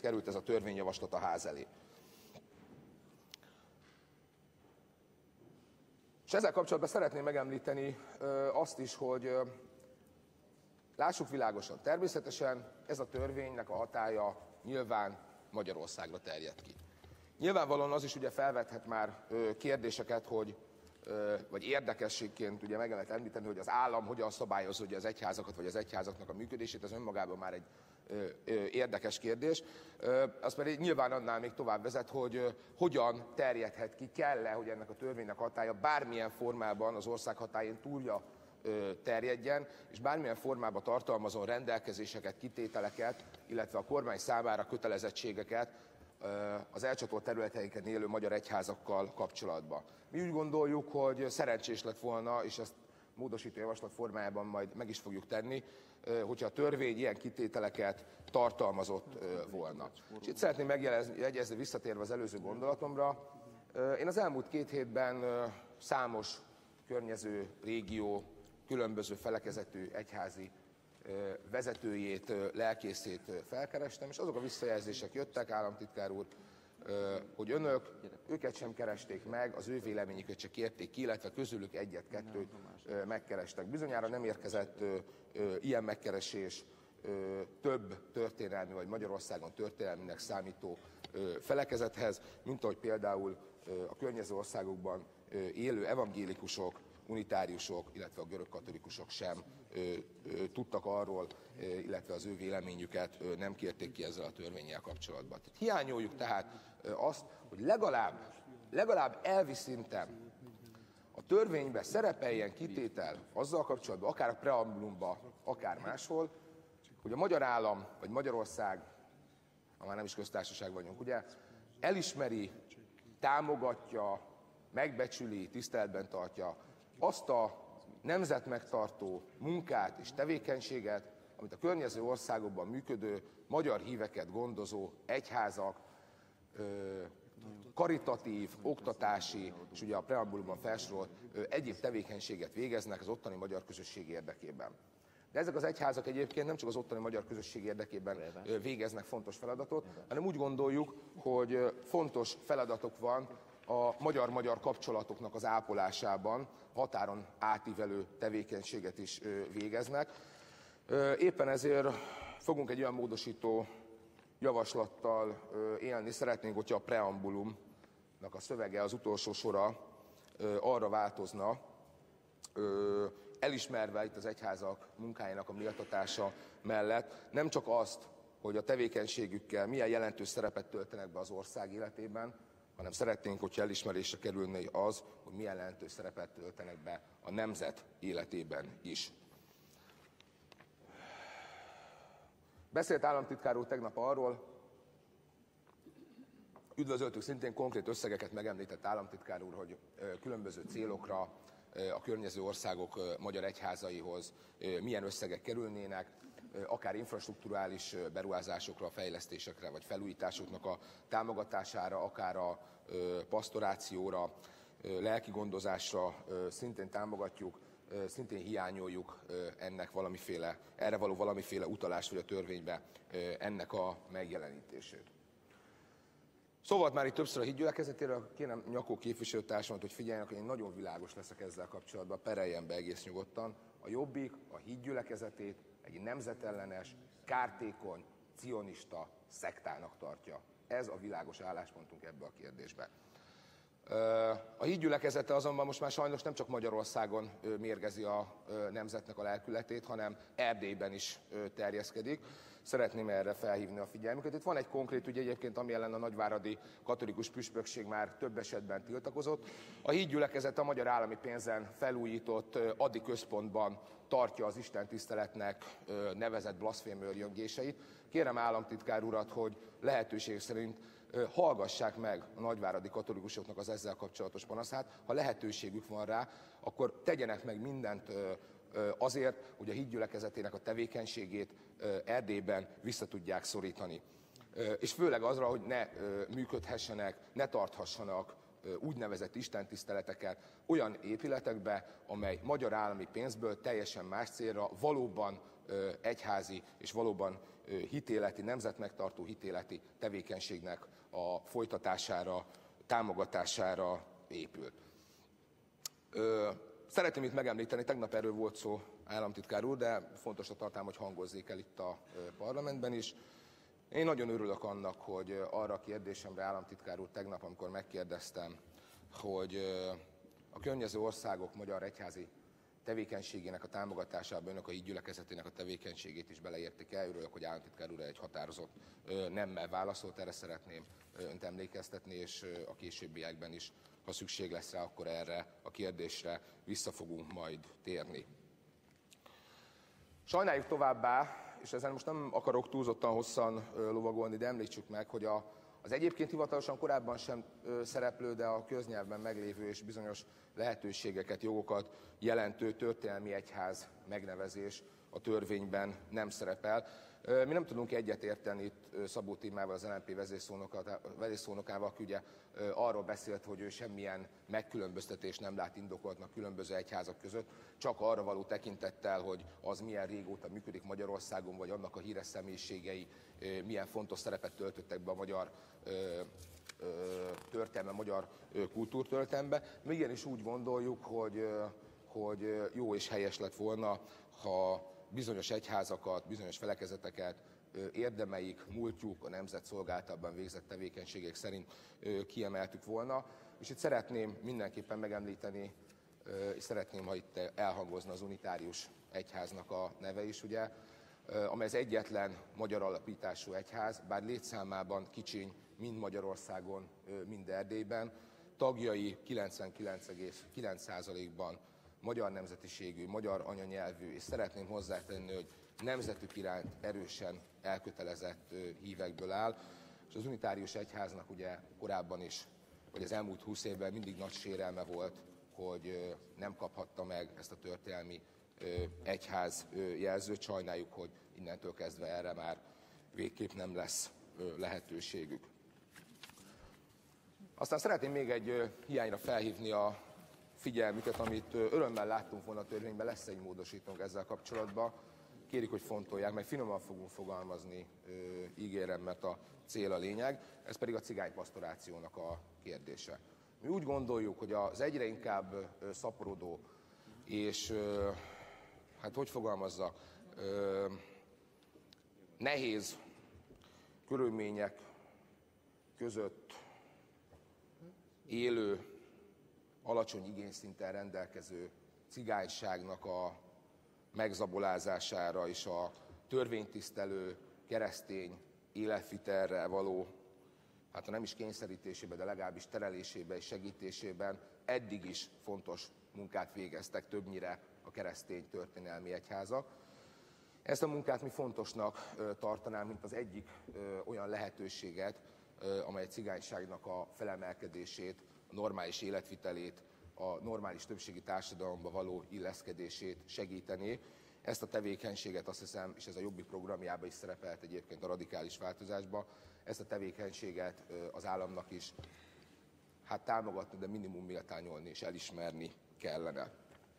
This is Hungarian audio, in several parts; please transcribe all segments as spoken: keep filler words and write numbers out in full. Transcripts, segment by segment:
került ez a törvényjavaslat a ház elé. És ezzel kapcsolatban szeretném megemlíteni azt is, hogy lássuk világosan, természetesen ez a törvénynek a hatálya nyilván Magyarországra terjed ki. Nyilvánvalóan az is ugye felvethet már kérdéseket, hogy, vagy érdekességként ugye meg lehet említeni, hogy az állam hogyan szabályozza ugye az egyházakat, vagy az egyházaknak a működését, ez önmagában már egy érdekes kérdés. Az pedig nyilván annál még tovább vezet, hogy hogyan terjedhet ki, kell-e, hogy ennek a törvénynek hatálya bármilyen formában az ország hatályén túlja terjedjen, és bármilyen formában tartalmazon rendelkezéseket, kitételeket, illetve a kormány számára kötelezettségeket az elcsatolt területeinken élő magyar egyházakkal kapcsolatban. Mi úgy gondoljuk, hogy szerencsés lett volna, és ezt módosító javaslat formájában majd meg is fogjuk tenni, hogyha a törvény ilyen kitételeket tartalmazott volna. És itt szeretném megjegyezni, visszatérve az előző gondolatomra, én az elmúlt két hétben számos környező régió, különböző felekezetű egyházi vezetőjét, lelkészét felkerestem, és azok a visszajelzések jöttek, államtitkár úr, hogy önök őket sem keresték meg, az ő véleményüket se kérték ki, illetve közülük egyet-kettőt megkerestek. Bizonyára nem érkezett ilyen megkeresés több történelmi vagy Magyarországon történelminek számító felekezethez, mint ahogy például a környező országokban élő evangélikusok, unitáriusok, illetve a görögkatolikusok sem ö, ö, tudtak arról, ö, illetve az ő véleményüket ö, nem kérték ki ezzel a törvénnyel kapcsolatban. Tehát hiányoljuk tehát ö, azt, hogy legalább, legalább elvi szinten a törvényben szerepeljen kitétel azzal kapcsolatban, akár a preambulumban, akár máshol, hogy a magyar állam, vagy Magyarország, ha már nem is köztársaság vagyunk, ugye, elismeri, támogatja, megbecsüli, tiszteletben tartja azt a nemzetmegtartó munkát és tevékenységet, amit a környező országokban működő magyar híveket gondozó egyházak, karitatív, oktatási, és ugye a preambulumban felsorolt egyéb tevékenységet végeznek az ottani magyar közösség érdekében. De ezek az egyházak egyébként nem csak az ottani magyar közösség érdekében végeznek fontos feladatot, hanem úgy gondoljuk, hogy fontos feladatok van a magyar-magyar kapcsolatoknak az ápolásában, határon átívelő tevékenységet is végeznek. Éppen ezért fogunk egy olyan módosító javaslattal élni. Szeretnénk, hogyha a preambulumnak a szövege, az utolsó sora arra változna, elismerve itt az egyházak munkájának a méltatása mellett nem csak azt, hogy a tevékenységükkel milyen jelentős szerepet töltenek be az ország életében, hanem szeretnénk, hogyha elismerésre kerülne az, hogy milyen jelentős szerepet töltenek be a nemzet életében is. Beszélt államtitkár úr tegnap arról, üdvözöltük, szintén konkrét összegeket megemlített államtitkár úr, hogy különböző célokra a környező országok magyar egyházaihoz milyen összegek kerülnének, akár infrastrukturális beruházásokra, fejlesztésekre vagy felújításoknak a támogatására, akár a pasztorációra, lelki gondozásra szintén támogatjuk, szintén hiányoljuk ennek valamiféle, erre való valamiféle utalást, vagy a törvénybe ennek a megjelenítését. Szóval már itt többször a hídgyülekezetéről, kérem Nyakó képviselőtársamat, hogy figyeljenek, hogy én nagyon világos leszek ezzel kapcsolatban, pereljen be egész nyugodtan. A Jobbik a hídgyülekezetét egy nemzetellenes, kártékony, cionista szektának tartja. Ez a világos álláspontunk ebbe a kérdésbe. A hídgyülekezete azonban most már sajnos nem csak Magyarországon mérgezi a nemzetnek a lelkületét, hanem Erdélyben is terjeszkedik. Szeretném erre felhívni a figyelmüket. Itt van egy konkrét ügy egyébként, ami ellen a nagyváradi katolikus püspökség már több esetben tiltakozott. A hídgyülekezet a magyar állami pénzen felújított Adi központban tartja az istentiszteletnek nevezett blaszfém őrjöngéseit. Kérem államtitkár urat, hogy lehetőség szerint hallgassák meg a nagyváradi katolikusoknak az ezzel kapcsolatos panaszát. Ha lehetőségük van rá, akkor tegyenek meg mindent azért, hogy a hídgyülekezetének a tevékenységét Erdélyben vissza tudják szorítani. És főleg azra, hogy ne működhessenek, ne tarthassanak úgynevezett istentiszteleteket olyan épületekbe, amely magyar állami pénzből teljesen más célra, valóban egyházi és valóban hitéleti, nemzetmegtartó hitéleti tevékenységnek a folytatására, támogatására épült. Szeretném itt megemlíteni, tegnap erről volt szó, államtitkár úr, de fontosnak tartom, hogy hangozzék el itt a parlamentben is. Én nagyon örülök annak, hogy arra a kérdésemre, államtitkár úr, tegnap, amikor megkérdeztem, hogy a környező országok magyar egyházi tevékenységének a támogatásába önök a gyülekezetének a tevékenységét is beleértik el. Örülök, hogy államtitkár úr egy határozott nemmel válaszolt, erre szeretném önt emlékeztetni, és a későbbiekben is, ha szükség lesz rá, akkor erre a kérdésre vissza fogunk majd térni. Sajnáljuk továbbá, és ezen most nem akarok túlzottan hosszan lovagolni, de említsük meg, hogy a, az egyébként hivatalosan korábban sem szereplő, de a köznyelvben meglévő és bizonyos lehetőségeket, jogokat jelentő történelmi egyház megnevezés a törvényben nem szerepel. Mi nem tudunk egyetérteni itt Szabó Tímával, az el en pé vezérszónokával, aki ugye arról beszélt, hogy ő semmilyen megkülönböztetést nem lát indokoltnak különböző egyházak között, csak arra való tekintettel, hogy az milyen régóta működik Magyarországon, vagy annak a híres személyiségei milyen fontos szerepet töltöttek be a magyar történelme, magyar kultúrtörténelembe. Mi igenis úgy gondoljuk, hogy, hogy jó és helyes lett volna, ha bizonyos egyházakat, bizonyos felekezeteket érdemeik, múltjuk, a nemzet szolgálatában végzett tevékenységek szerint kiemeltük volna. És itt szeretném mindenképpen megemlíteni, és szeretném, ha itt elhangozna az unitárius egyháznak a neve is, ugye, amely az egyetlen magyar alapítású egyház, bár létszámában kicsiny, mind Magyarországon, mind Erdélyben, tagjai kilencvenkilenc egész kilenc százalékban magyar nemzetiségű, magyar anyanyelvű, és szeretném hozzátenni, hogy nemzetük iránt erősen elkötelezett hívekből áll, és az unitárius egyháznak ugye korábban is, vagy az elmúlt húsz évben mindig nagy sérelme volt, hogy nem kaphatta meg ezt a történelmi egyház jelzőt. Sajnáljuk, hogy innentől kezdve erre már végképp nem lesz lehetőségük. Aztán szeretném még egy hiányra felhívni a figyelmüket, amit örömmel láttunk volna a törvényben, lesz egy módosítónk ezzel kapcsolatban. Kérjük, hogy fontolják, meg finoman fogunk fogalmazni, ígérem, mert a cél a lényeg, ez pedig a cigánypasztorációnak a kérdése. Mi úgy gondoljuk, hogy az egyre inkább szaporodó, és hát hogy fogalmazzak, nehéz körülmények között élő, alacsony igényszinten rendelkező cigányságnak a megzabolázására és a törvénytisztelő keresztény életvitelre való, hát ha nem is kényszerítésében, de legalábbis terelésében és segítésében eddig is fontos munkát végeztek többnyire a keresztény történelmi egyházak. Ezt a munkát mi fontosnak tartanánk, mint az egyik olyan lehetőséget, amely a cigányságnak a felemelkedését, a normális életvitelét, a normális többségi társadalomba való illeszkedését segítené. Ezt a tevékenységet, azt hiszem, és ez a Jobbik programjában is szerepelt egyébként a radikális változásban, ezt a tevékenységet az államnak is hát támogatni, de minimum méltányolni és elismerni kellene.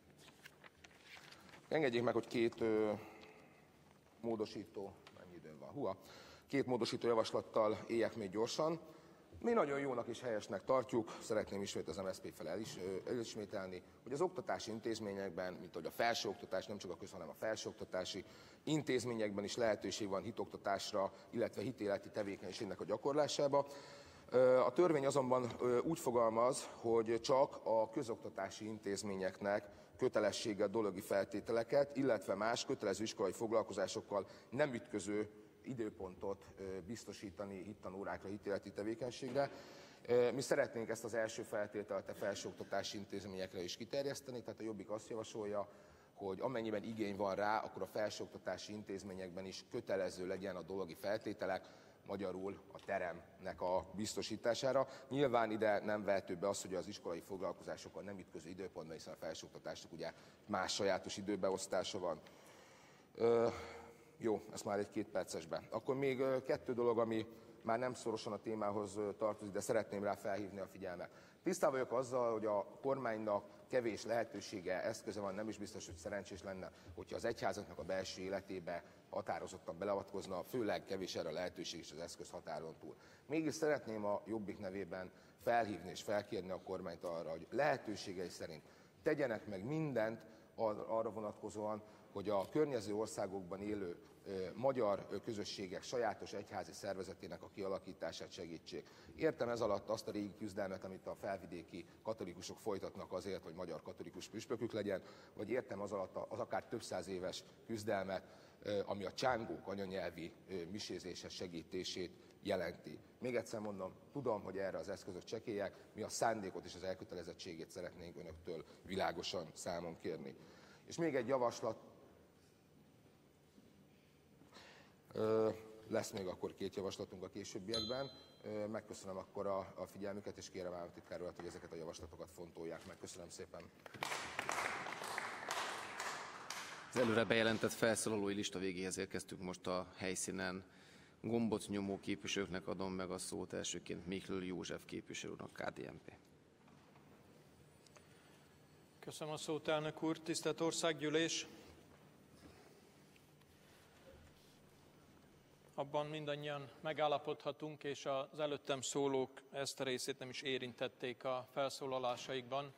Engedjék meg, hogy két ö, módosító, mennyi időm van, hua, két módosító javaslattal éljek még gyorsan. Mi nagyon jónak és helyesnek tartjuk, szeretném ismét az em es zé pé fel el is, elismételni, hogy az oktatási intézményekben, mint ahogy a felsőoktatás, nem csak a köz, hanem a felsőoktatási intézményekben is lehetőség van hitoktatásra, illetve hitéleti tevékenységnek a gyakorlásába. A törvény azonban úgy fogalmaz, hogy csak a közoktatási intézményeknek kötelessége a dologi feltételeket, illetve más kötelező iskolai foglalkozásokkal nem ütköző időpontot biztosítani hittanórákra, hitéleti tevékenységre. Mi szeretnénk ezt az első feltételt a felsőoktatási intézményekre is kiterjeszteni, tehát a Jobbik azt javasolja, hogy amennyiben igény van rá, akkor a felsőoktatási intézményekben is kötelező legyen a dologi feltételek, magyarul a teremnek a biztosítására. Nyilván ide nem vehető be az, hogy az iskolai foglalkozásokkal nem ütköző időpontban, hiszen a felsőoktatásnak ugye más sajátos időbeosztása van. Ö, jó, ezt már egy két percesben. Akkor még kettő dolog, ami már nem szorosan a témához tartozik, de szeretném rá felhívni a figyelmet. Tisztában vagyok azzal, hogy a kormánynak kevés lehetősége, eszköze van, nem is biztos, hogy szerencsés lenne, hogyha az egyházaknak a belső életébe határozottan beleavatkozna, főleg kevés erre a lehetőség is az eszköz határon túl. Mégis szeretném a Jobbik nevében felhívni és felkérni a kormányt arra, hogy lehetőségei szerint tegyenek meg mindent arra vonatkozóan, hogy a környező országokban élő magyar közösségek sajátos egyházi szervezetének a kialakítását segítsék. Értem ez alatt azt a régi küzdelmet, amit a felvidéki katolikusok folytatnak azért, hogy magyar katolikus püspökük legyen, vagy értem az alatt az akár több száz éves küzdelmet, ami a csángók anyanyelvi misézéses segítését jelenti. Még egyszer mondom, tudom, hogy erre az eszközök csekélyek, mi a szándékot és az elkötelezettségét szeretnénk önöktől világosan számon kérni. És még egy javaslat, lesz még akkor két javaslatunk a későbbiekben. Megköszönöm akkor a, a figyelmüket, és kérem államtitkár urat, hogy ezeket a javaslatokat fontolják meg. Köszönöm szépen. Az előre bejelentett felszólalói lista végéhez érkeztünk most a helyszínen. Gombot nyomó képviselőknek adom meg a szót, elsőként Miklő József képviselőnek, ká dé en pé. Köszönöm a szót, elnök úr. Tisztelt Országgyűlés! Abban mindannyian megállapodhatunk, és az előttem szólók ezt a részét nem is érintették a felszólalásaikban,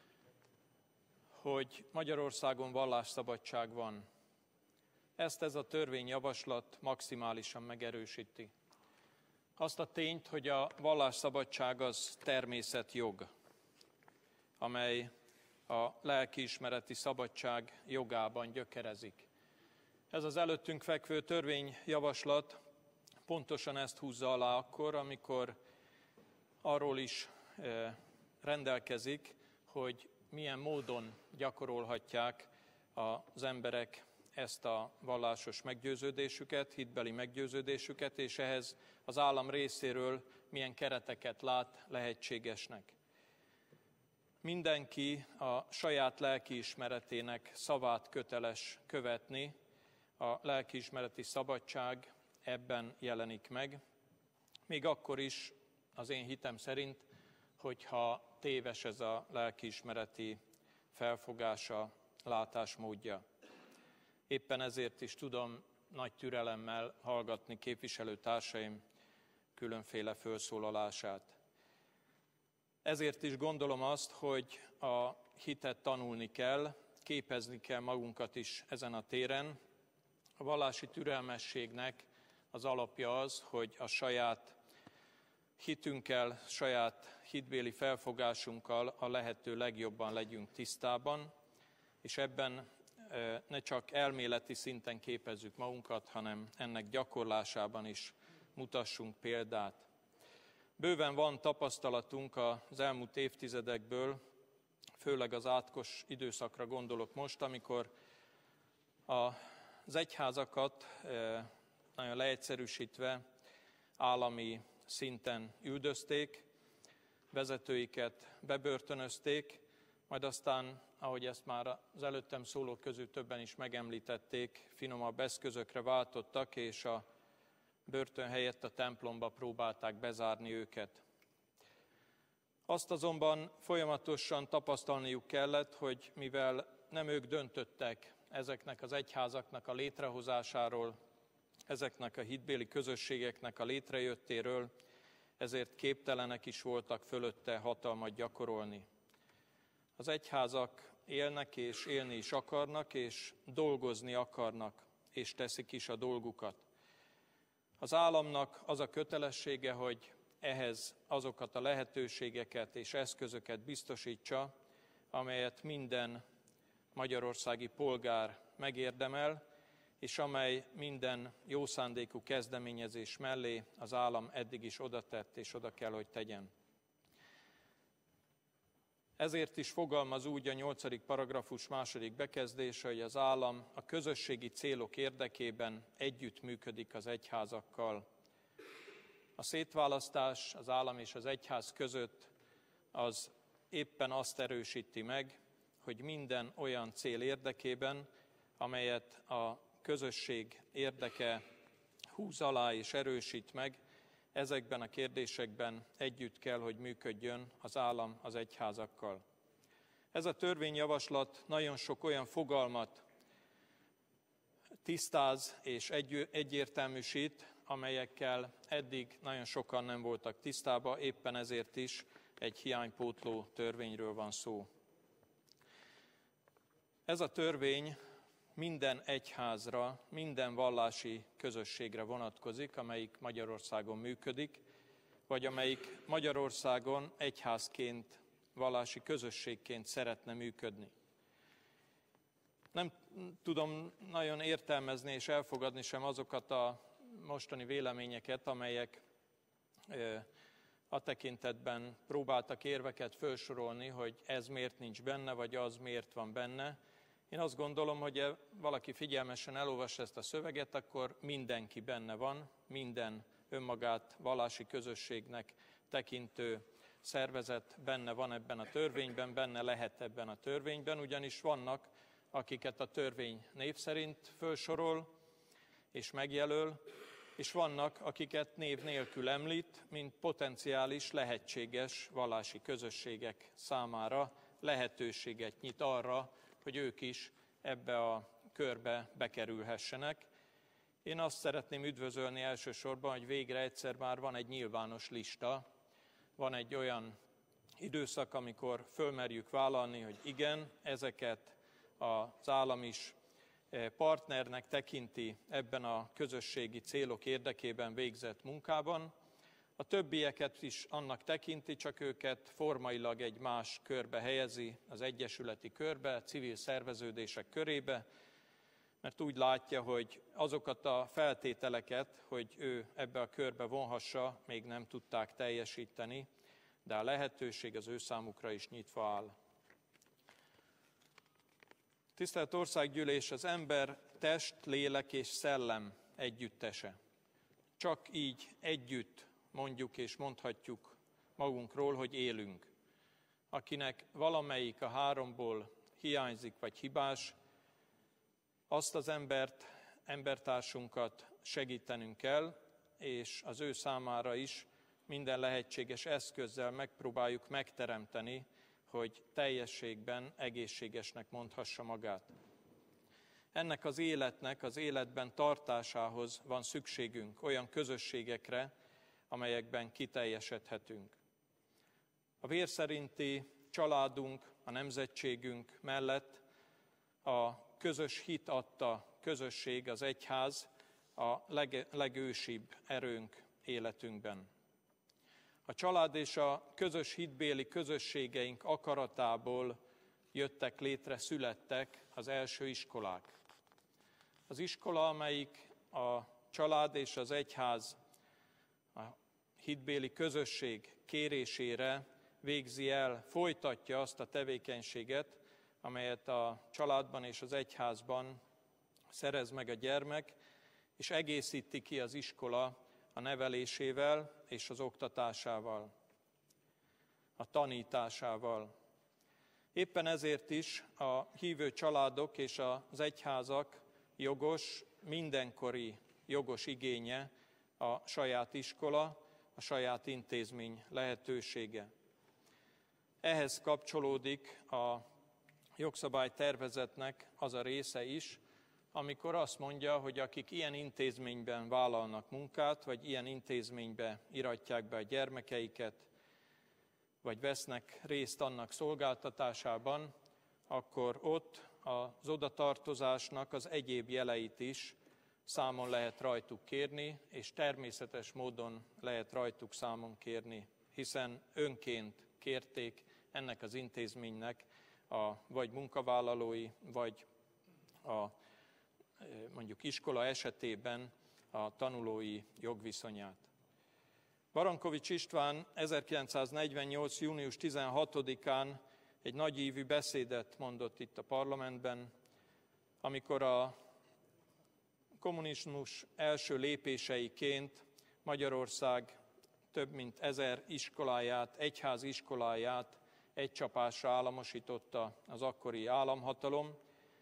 hogy Magyarországon vallásszabadság van. Ezt ez a törvényjavaslat maximálisan megerősíti. Azt a tényt, hogy a vallásszabadság az természetjog, amely a lelkiismereti szabadság jogában gyökerezik. Ez az előttünk fekvő törvényjavaslat pontosan ezt húzza alá akkor, amikor arról is rendelkezik, hogy milyen módon gyakorolhatják az emberek ezt a vallásos meggyőződésüket, hitbeli meggyőződésüket, és ehhez az állam részéről milyen kereteket lát lehetségesnek. Mindenki a saját lelkiismeretének szavát köteles követni, a lelkiismereti szabadság ebben jelenik meg, még akkor is az én hitem szerint, hogyha téves ez a lelkiismereti felfogása, látásmódja. Éppen ezért is tudom nagy türelemmel hallgatni képviselőtársaim különféle felszólalását. Ezért is gondolom azt, hogy a hitet tanulni kell, képezni kell magunkat is ezen a téren. A vallási türelmességnek az alapja az, hogy a saját hitünkkel, saját hitbéli felfogásunkkal a lehető legjobban legyünk tisztában, és ebben ne csak elméleti szinten képezzük magunkat, hanem ennek gyakorlásában is mutassunk példát. Bőven van tapasztalatunk az elmúlt évtizedekből, főleg az átkos időszakra gondolok most, amikor az egyházakat nagyon leegyszerűsítve állami szinten üldözték, vezetőiket bebörtönözték, majd aztán, ahogy ezt már az előttem szólók közül többen is megemlítették, finomabb eszközökre váltottak, és a börtön helyett a templomba próbálták bezárni őket. Azt azonban folyamatosan tapasztalniuk kellett, hogy mivel nem ők döntöttek ezeknek az egyházaknak a létrehozásáról, ezeknek a hitbéli közösségeknek a létrejöttéről, ezért képtelenek is voltak fölötte hatalmat gyakorolni. Az egyházak élnek és élni is akarnak, és dolgozni akarnak, és teszik is a dolgukat. Az államnak az a kötelessége, hogy ehhez azokat a lehetőségeket és eszközöket biztosítsa, amelyet minden magyarországi polgár megérdemel, és amely minden jó szándékú kezdeményezés mellé az állam eddig is oda tett és oda kell, hogy tegyen. Ezért is fogalmaz úgy a nyolcadik paragrafus második bekezdése, hogy az állam a közösségi célok érdekében együttműködik az egyházakkal. A szétválasztás az állam és az egyház között az éppen azt erősíti meg, hogy minden olyan cél érdekében, amelyet a közösség érdeke húz alá és erősít meg, ezekben a kérdésekben együtt kell, hogy működjön az állam az egyházakkal. Ez a törvényjavaslat nagyon sok olyan fogalmat tisztáz és egy, egyértelműsít, amelyekkel eddig nagyon sokan nem voltak tisztában, éppen ezért is egy hiánypótló törvényről van szó. Ez a törvény minden egyházra, minden vallási közösségre vonatkozik, amelyik Magyarországon működik, vagy amelyik Magyarországon egyházként, vallási közösségként szeretne működni. Nem tudom nagyon értelmezni és elfogadni sem azokat a mostani véleményeket, amelyek a tekintetben próbáltak érveket felsorolni, hogy ez miért nincs benne, vagy az miért van benne. Én azt gondolom, hogy valaki figyelmesen elolvassa ezt a szöveget, akkor mindenki benne van, minden önmagát vallási közösségnek tekintő szervezet benne van ebben a törvényben, benne lehet ebben a törvényben, ugyanis vannak, akiket a törvény név szerint felsorol és megjelöl, és vannak, akiket név nélkül említ, mint potenciális, lehetséges vallási közösségek számára lehetőséget nyit arra, hogy ők is ebbe a körbe bekerülhessenek. Én azt szeretném üdvözölni elsősorban, hogy végre egyszer már van egy nyilvános lista, van egy olyan időszak, amikor fölmerjük vállalni, hogy igen, ezeket az állam is partnernek tekinti ebben a közösségi célok érdekében végzett munkában. A többieket is annak tekinti, csak őket formailag egy más körbe helyezi, az egyesületi körbe, civil szerveződések körébe, mert úgy látja, hogy azokat a feltételeket, hogy ő ebbe a körbe vonhassa, még nem tudták teljesíteni, de a lehetőség az ő számukra is nyitva áll. Tisztelt Országgyűlés, az ember test, lélek és szellem együttese. Csak így együtt mondjuk és mondhatjuk magunkról, hogy élünk. Akinek valamelyik a háromból hiányzik vagy hibás, azt az embert, embertársunkat segítenünk kell, és az ő számára is minden lehetséges eszközzel megpróbáljuk megteremteni, hogy teljességben egészségesnek mondhassa magát. Ennek az életnek, az életben tartásához van szükségünk olyan közösségekre, amelyekben kiteljesedhetünk. A vér szerinti családunk, a nemzetségünk mellett a közös hit adta közösség, az egyház a leg, legősibb erőnk életünkben. A család és a közös hitbéli közösségeink akaratából jöttek létre, születtek az első iskolák. Az iskola, amelyik a család és az egyház, a hitbéli közösség kérésére végzi el, folytatja azt a tevékenységet, amelyet a családban és az egyházban szerez meg a gyermek, és egészíti ki az iskola a nevelésével és az oktatásával, a tanításával. Éppen ezért is a hívő családok és az egyházak jogos, mindenkori jogos igénye a saját iskola, a saját intézmény lehetősége. Ehhez kapcsolódik a jogszabálytervezetnek az a része is, amikor azt mondja, hogy akik ilyen intézményben vállalnak munkát, vagy ilyen intézménybe iratják be a gyermekeiket, vagy vesznek részt annak szolgáltatásában, akkor ott az odatartozásnak az egyéb jeleit is számon lehet rajtuk kérni, és természetes módon lehet rajtuk számon kérni, hiszen önként kérték ennek az intézménynek a vagy munkavállalói, vagy a mondjuk iskola esetében a tanulói jogviszonyát. Barankovics István ezerkilencszáznegyvennyolc. június tizenhatodikán egy nagyívű beszédet mondott itt a parlamentben, amikor a kommunizmus első lépéseiként Magyarország több mint ezer iskoláját, egyházi iskoláját egy csapásra államosította az akkori államhatalom,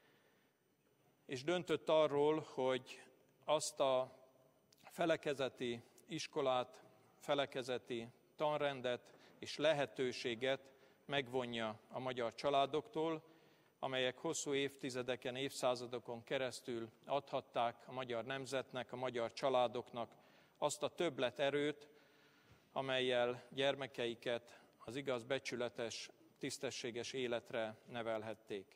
és döntött arról, hogy azt a felekezeti iskolát, felekezeti tanrendet és lehetőséget megvonja a magyar családoktól, amelyek hosszú évtizedeken, évszázadokon keresztül adhatták a magyar nemzetnek, a magyar családoknak azt a többleterőt, amellyel gyermekeiket az igaz, becsületes, tisztességes életre nevelhették.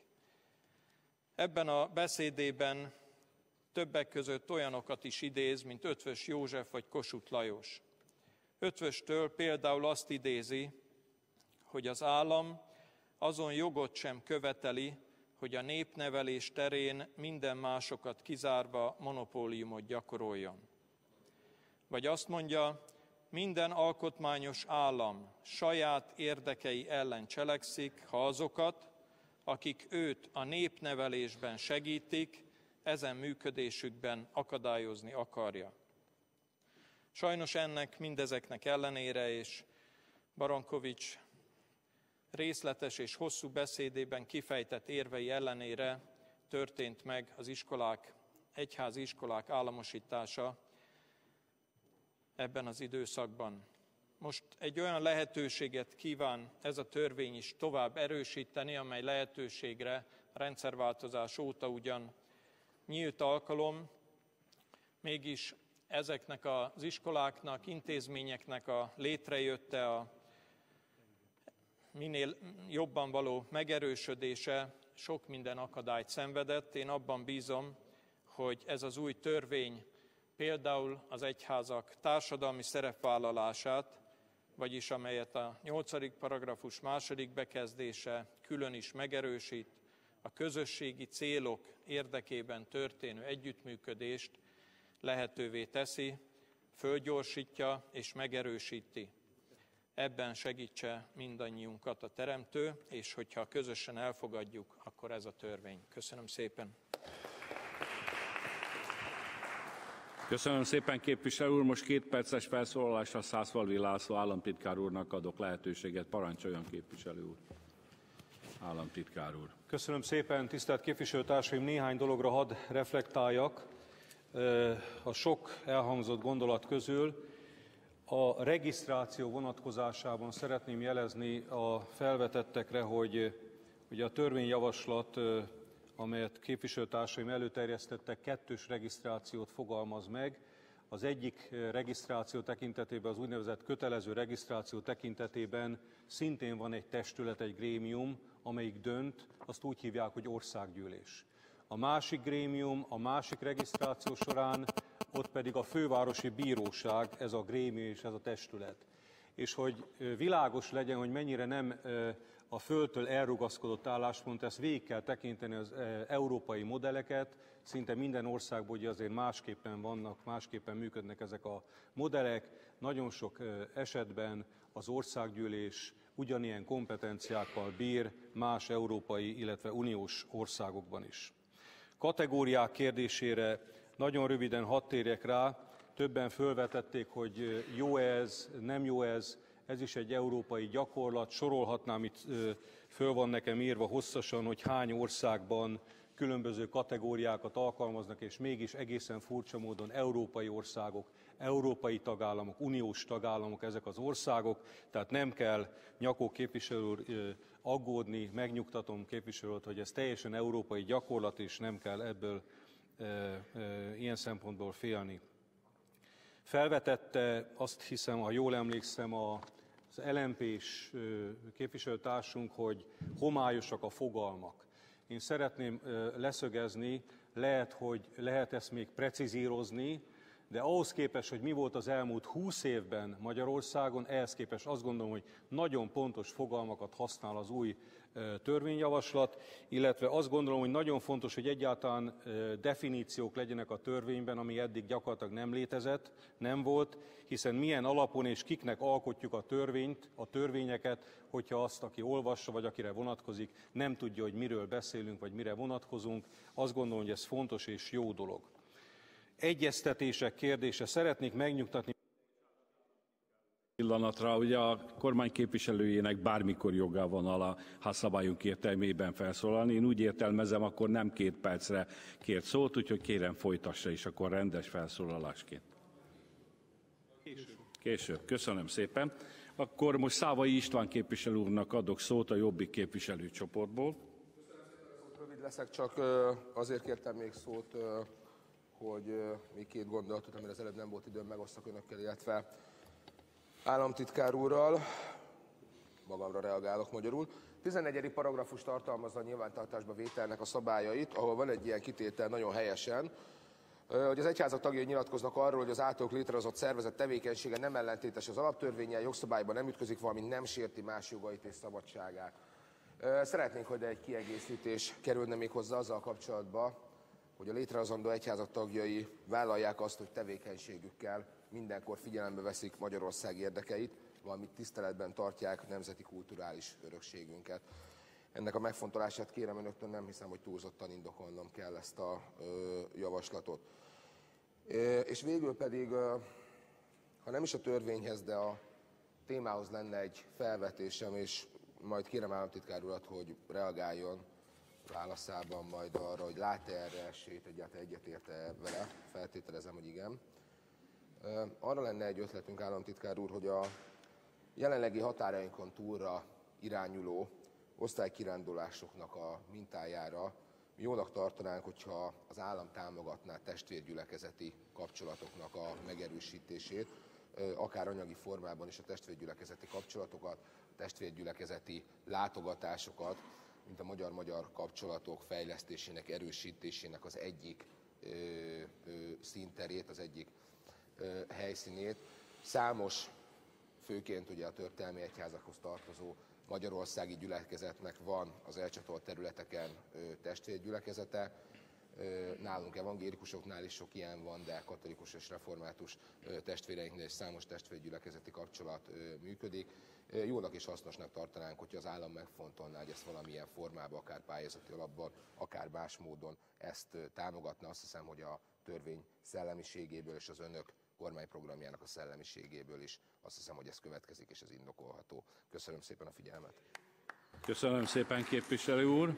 Ebben a beszédében többek között olyanokat is idéz, mint Eötvös József vagy Kossuth Lajos. Eötvöstől például azt idézi, hogy az állam azon jogot sem követeli, hogy a népnevelés terén minden másokat kizárva monopóliumot gyakoroljon. Vagy azt mondja, minden alkotmányos állam saját érdekei ellen cselekszik, ha azokat, akik őt a népnevelésben segítik, ezen működésükben akadályozni akarja. Sajnos ennek mindezeknek ellenére, és Barankovics részletes és hosszú beszédében kifejtett érvei ellenére történt meg az iskolák, egyházi iskolák államosítása ebben az időszakban. Most egy olyan lehetőséget kíván ez a törvény is tovább erősíteni, amely lehetőségre a rendszerváltozás óta ugyan nyílt alkalom, mégis ezeknek az iskoláknak, intézményeknek a létrejötte, a minél jobban való megerősödése sok minden akadályt szenvedett. Én abban bízom, hogy ez az új törvény például az egyházak társadalmi szerepvállalását, vagyis amelyet a nyolcadik paragrafus második bekezdése külön is megerősít, a közösségi célok érdekében történő együttműködést lehetővé teszi, fölgyorsítja és megerősíti. Ebben segítse mindannyiunkat a Teremtő, és hogyha közösen elfogadjuk, akkor ez a törvény. Köszönöm szépen! Köszönöm szépen, képviselő úr. Most két perces felszólalásra Szászvaldi László államtitkár úrnak adok lehetőséget. Parancsoljon, képviselő úr. Államtitkár úr. Köszönöm szépen, tisztelt képviselőtársaim! Néhány dologra hadd reflektáljak. A sok elhangzott gondolat közül a regisztráció vonatkozásában szeretném jelezni a felvetettekre, hogy ugye a törvényjavaslat, amelyet képviselőtársaim előterjesztettek, kettős regisztrációt fogalmaz meg. Az egyik regisztráció tekintetében, az úgynevezett kötelező regisztráció tekintetében szintén van egy testület, egy grémium, amelyik dönt, azt úgy hívják, hogy országgyűlés. A másik grémium, a másik regisztráció során, ott pedig a fővárosi bíróság, ez a grémium és ez a testület. És hogy világos legyen, hogy mennyire nem a földtől elrugaszkodott álláspont, ezt végig kell tekinteni az európai modelleket, szinte minden országban ugye azért másképpen vannak, másképpen működnek ezek a modellek. Nagyon sok esetben az országgyűlés ugyanilyen kompetenciákkal bír más európai, illetve uniós országokban is. Kategóriák kérdésére nagyon röviden hadd térjek rá. Többen fölvetették, hogy jó ez, nem jó ez. Ez is egy európai gyakorlat. Sorolhatnám, itt föl van nekem írva hosszasan, hogy hány országban különböző kategóriákat alkalmaznak, és mégis egészen furcsa módon európai országok, európai tagállamok, uniós tagállamok ezek az országok. Tehát nem kell, Nyakó képviselő úr, aggódni, megnyugtatom képviselőt, hogy ez teljesen európai gyakorlat, és nem kell ebből e, e, ilyen szempontból félni. Felvetette, azt hiszem, ha jól emlékszem, az el em pés képviselőtársunk, hogy homályosak a fogalmak. Én szeretném leszögezni, lehet, hogy lehet ezt még precizírozni, de ahhoz képest, hogy mi volt az elmúlt húsz évben Magyarországon, ehhez képest azt gondolom, hogy nagyon pontos fogalmakat használ az új törvényjavaslat, illetve azt gondolom, hogy nagyon fontos, hogy egyáltalán definíciók legyenek a törvényben, ami eddig gyakorlatilag nem létezett, nem volt, hiszen milyen alapon és kiknek alkotjuk a törvényt, a törvényeket, hogyha azt, aki olvassa, vagy akire vonatkozik, nem tudja, hogy miről beszélünk, vagy mire vonatkozunk. Azt gondolom, hogy ez fontos és jó dolog. Egyeztetések kérdése. Szeretnék megnyugtatni pillanatra, ugye a kormány képviselőjének bármikor joga van a házszabályunk értelmében felszólalni. Én úgy értelmezem, akkor nem két percre kért szót, úgyhogy kérem folytassa is akkor rendes felszólalásként. Később. Később. Köszönöm szépen. Akkor most Szávai István képviselő úrnak adok szót a Jobbik képviselőcsoportból. leszek, csak azért kértem még szót, hogy még két gondolatot, amire az előbb nem volt időm, megosztak önökkel, illetve államtitkár úrral. Magamra reagálok magyarul. tizennegyedik paragrafus tartalmazza a nyilvántartásba vételnek a szabályait, ahol van egy ilyen kitétel nagyon helyesen, hogy az egyházak tagjai nyilatkoznak arról, hogy az általuk létrehozott szervezet tevékenysége nem ellentétes az alaptörvénnyel, jogszabályban nem ütközik, valamint nem sérti más jogait és szabadságát. Szeretnénk, hogy egy kiegészítés kerülne még hozzá azzal kapcsolatban, hogy a létrehozandó egyházak tagjai vállalják azt, hogy tevékenységükkel mindenkor figyelembe veszik Magyarország érdekeit, valamint tiszteletben tartják nemzeti kulturális örökségünket. Ennek a megfontolását kérem önöktől, nem hiszem, hogy túlzottan indokolnom kell ezt a ö, javaslatot. É, és végül pedig, ö, ha nem is a törvényhez, de a témához lenne egy felvetésem, és majd kérem államtitkár urat, hogy reagáljon válaszában majd arra, hogy lát-e erre esélyt, egyáltalán egyetért-e vele, feltételezem, hogy igen. Ö, arra lenne egy ötletünk, államtitkár úr, hogy a jelenlegi határainkon túlra irányuló osztálykirándulásoknak a mintájára mi jónak tartanánk, hogyha az állam támogatná testvérgyülekezeti kapcsolatoknak a megerősítését, akár anyagi formában is a testvérgyülekezeti kapcsolatokat, a testvérgyülekezeti látogatásokat, mint a magyar-magyar kapcsolatok fejlesztésének, erősítésének az egyik ö, ö, színterét, az egyik ö, helyszínét. Számos, főként ugye a történelmi egyházakhoz tartozó magyarországi gyülekezetnek van az elcsatolt területeken ö, testvérgyülekezete. Ö, nálunk evangélikusoknál is sok ilyen van, de katolikus és református ö, testvéreinknél is számos testvérgyülekezeti kapcsolat ö, működik. Ö, jónak és hasznosnak tartanánk, hogyha az állam megfontolná, hogy ezt valamilyen formában, akár pályázati alapban, akár más módon ezt ö, támogatna. Azt hiszem, hogy a törvény szellemiségéből és az önök kormányprogramjának a szellemiségéből is azt hiszem, hogy ez következik, és ez indokolható. Köszönöm szépen a figyelmet. Köszönöm szépen, képviselő úr.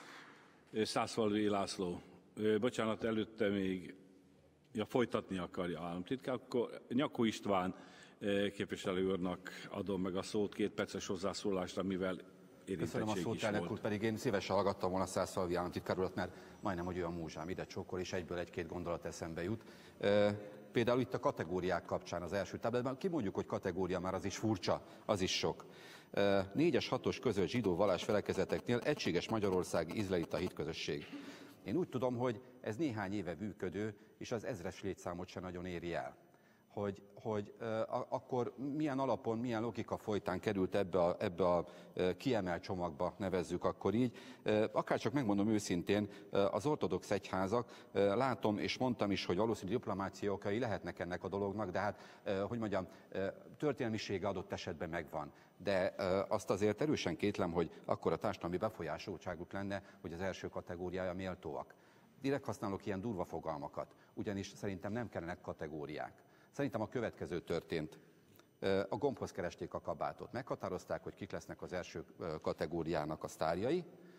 Szászfalvi László. Bocsánat, előtte még ja, folytatni akarja államtitkár, akkor Nyakó István képviselő úrnak adom meg a szót két perces hozzászólásra, mivel érintettség Köszönöm a szót, elnök úr, pedig én szívesen hallgattam volna Szászfalvi államtitkár urat, mert majdnem, hogy olyan múzsám ide csókol, és egyből egy-két gondolat eszembe jut. Például itt a kategóriák kapcsán az első táblában, kimondjuk, hogy kategória, már az is furcsa, az is sok. Négyes, hatos közös zsidó vallásfelekezeteknél egységes Magyarországi izraelita hitközösség. Én úgy tudom, hogy ez néhány éve működő, és az ezres létszámot sem nagyon éri el. Hogy, hogy uh, akkor milyen alapon, milyen logika folytán került ebbe a, ebbe a uh, kiemelt csomagba, nevezzük akkor így. Uh, akárcsak megmondom őszintén, uh, az ortodox egyházak, uh, látom és mondtam is, hogy valószínűleg diplomáciai okai lehetnek ennek a dolognak, de hát, uh, hogy mondjam, uh, történelmisége adott esetben megvan. De uh, azt azért erősen kétlem, hogy akkor a társadalmi befolyásoltságuk lenne, hogy az első kategóriája méltóak. Direkt használok ilyen durva fogalmakat, ugyanis szerintem nem kellenek kategóriák. Szerintem a következő történt. A gombhoz keresték a kabátot. Meghatározták, hogy kik lesznek az első kategóriának a sztárjai.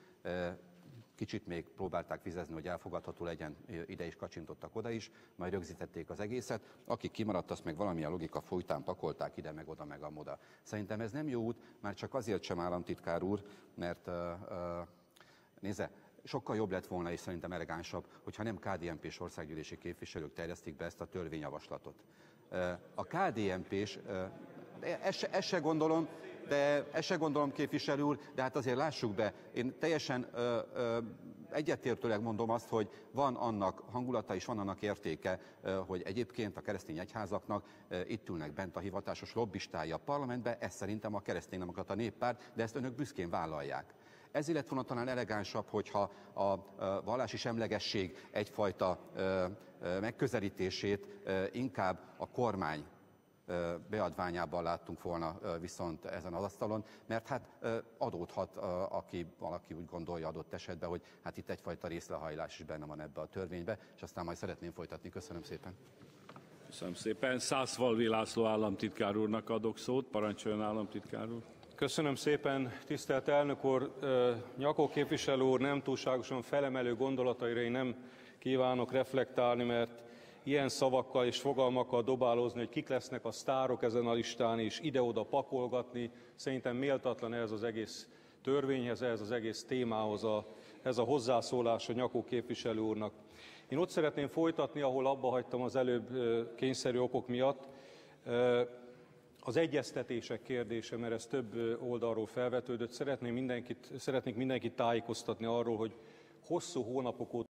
Kicsit még próbálták vizezni, hogy elfogadható legyen, ide is kacsintottak, oda is, majd rögzítették az egészet. Akik kimaradt, azt meg valamilyen logika folytán pakolták ide, meg oda, meg amoda. Szerintem ez nem jó út, már csak azért sem, államtitkár úr, mert nézze, sokkal jobb lett volna, és szerintem elegánsabb, hogyha nem ká dé en pés országgyűlési képviselők terjesztik be ezt a törvényjavaslatot. A ká dé en pés, ezt se, ezt se gondolom, de ezt se gondolom, képviselő úr, de hát azért lássuk be, én teljesen ö, ö, egyetértőleg mondom azt, hogy van annak hangulata és van annak értéke, ö, hogy egyébként a keresztény egyházaknak ö, itt ülnek bent a hivatásos lobbistái a parlamentbe, ez szerintem a kereszténydemokrata néppárt, de ezt önök büszkén vállalják. Ez lett volna talán elegánsabb, hogyha a vallási semlegesség egyfajta megközelítését inkább a kormány beadványában láttunk volna viszont ezen az asztalon, mert hát adódhat, aki valaki úgy gondolja adott esetben, hogy hát itt egyfajta részlehajlás is benne van ebbe a törvénybe, és aztán majd szeretném folytatni. Köszönöm szépen. Köszönöm szépen. Szászfalvi László államtitkár úrnak adok szót. Parancsoljon, államtitkár úr. Köszönöm szépen, tisztelt elnök úr. Nyakó képviselő úr nem túlságosan felemelő gondolataira én nem kívánok reflektálni, mert ilyen szavakkal és fogalmakkal dobálózni, hogy kik lesznek a sztárok ezen a listán, és ide-oda pakolgatni, szerintem méltatlan ehhez az egész törvényhez, ehhez az egész témához a ez a hozzászólás a Nyakó képviselő úrnak. Én ott szeretném folytatni, ahol abba hagytam az előbb kényszerű okok miatt. Az egyeztetések kérdése, mert ez több oldalról felvetődött. Szeretném mindenkit, szeretnék mindenkit tájékoztatni arról, hogy hosszú hónapok óta